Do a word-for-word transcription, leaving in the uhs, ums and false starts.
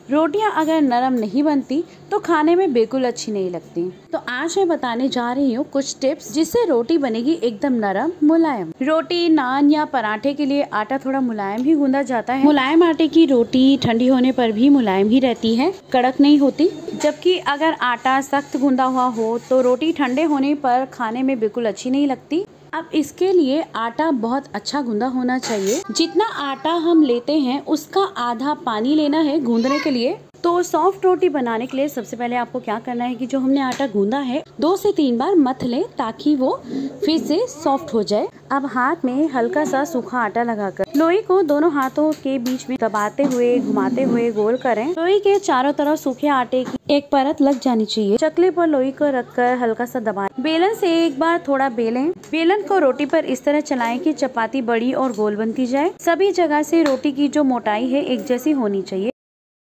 रोटियां अगर नरम नहीं बनती तो खाने में बिल्कुल अच्छी नहीं लगती। तो आज मैं बताने जा रही हूँ कुछ टिप्स जिससे रोटी बनेगी एकदम नरम मुलायम। रोटी, नान या पराठे के लिए आटा थोड़ा मुलायम ही गूंदा जाता है। मुलायम आटे की रोटी ठंडी होने पर भी मुलायम ही रहती है, कड़क नहीं होती। जबकि अगर आटा सख्त गूंदा हुआ हो तो रोटी ठंडे होने पर खाने में बिल्कुल अच्छी नहीं लगती। अब इसके लिए आटा बहुत अच्छा गूंदा होना चाहिए। जितना आटा हम लेते हैं उसका आधा पानी लेना है गूंदने के लिए। तो सॉफ्ट रोटी बनाने के लिए सबसे पहले आपको क्या करना है कि जो हमने आटा गूंदा है दो से तीन बार मथ लें ताकि वो फिर से सॉफ्ट हो जाए। अब हाथ में हल्का सा सूखा आटा लगाकर लोई को दोनों हाथों के बीच में दबाते हुए घुमाते हुए गोल करें। लोई के चारों तरफ सूखे आटे की एक परत लग जानी चाहिए। चकले पर लोई को रखकर हल्का सा दबाएं। बेलन से एक बार थोड़ा बेलें। बेलन को रोटी पर इस तरह चलाएं कि चपाती बड़ी और गोल बनती जाए। सभी जगह से रोटी की जो मोटाई है एक जैसी होनी चाहिए।